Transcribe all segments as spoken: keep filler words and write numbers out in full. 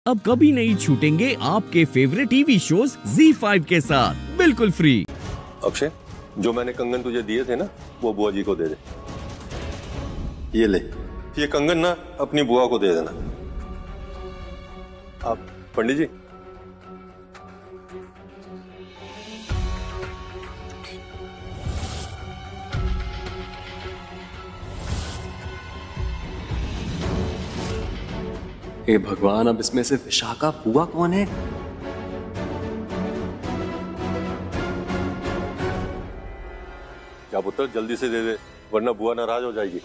अब कभी नहीं छूटेंगे आपके favourite TV shows Zee five के साथ बिल्कुल फ्री। अक्षय, जो मैंने कंगन तुझे दिए थे ना, वो बुआ जी को दे दे। ये ले, ये कंगन ना अपनी बुआ को दे देना। आप पंडित जी। हे भगवान, अब इसमें से विशाखा बुआ कौन है? क्या पुत्र, जल्दी से दे दे वरना बुआ नाराज हो जाएगी।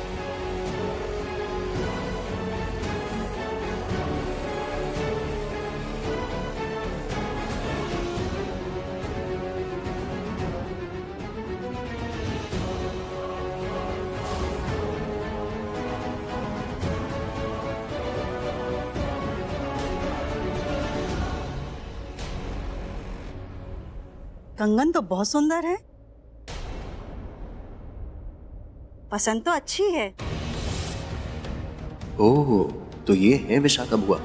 कंगन तो बहुत सुंदर है, पसंद तो अच्छी है। ओह, तो ये है विशाखा बुआ।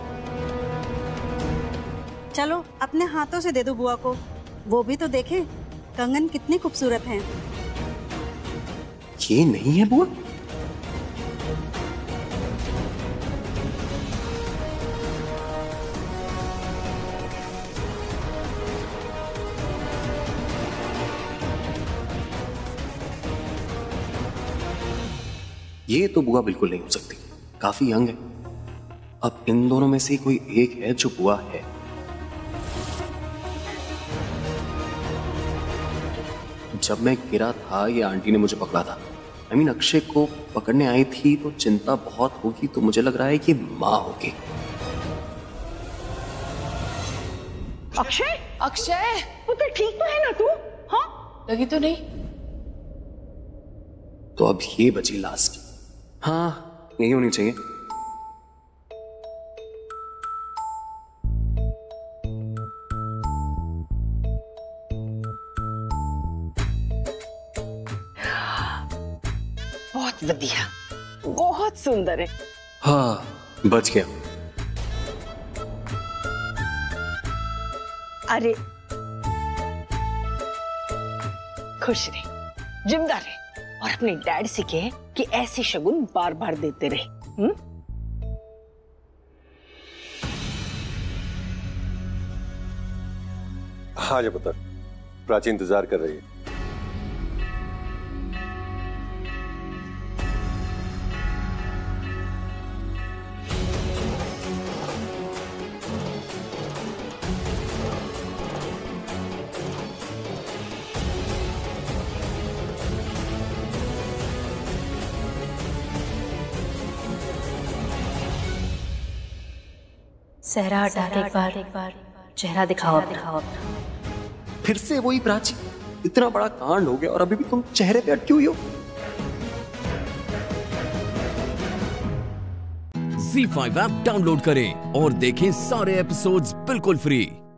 चलो अपने हाथों से दे दो बुआ को, वो भी तो देखे कंगन कितनी खूबसूरत है। ये नहीं है बुआ? ये तो बुआ बिल्कुल नहीं हो सकती, काफी यंग है। अब इन दोनों में से कोई एक है जो बुआ है। जब मैं गिरा था, ये आंटी ने मुझे पकड़ा था। आई मीन, अक्षय को पकड़ने आई थी तो चिंता बहुत होगी, तो मुझे लग रहा है कि माँ होगी। अक्षय, अक्षय, पुत्र ठीक तो है ना तू? हाँ, लगी तो नहीं। तो अब ये बची लास्ट। हाँ, यही होनी चाहिए। बहुत बढ़िया, बहुत सुंदर है। हाँ, बच गया। अरे खुश रहे, जिंदा रहे और अपने डैड से कहे कि ऐसे शगुन बार बार देते रहे। हुँ? हाँ जी पुत्र, प्राची इंतजार कर रही है। सहरा हटा दे, एक बार, एक बार चेहरा दिखाओ दिखाओ अपना। फिर से वही प्राची, इतना बड़ा कांड हो गया और अभी भी तुम चेहरे पे अटकी हुई हो। ज़ी फाइव ऐप डाउनलोड करें और देखें सारे एपिसोड्स बिल्कुल फ्री।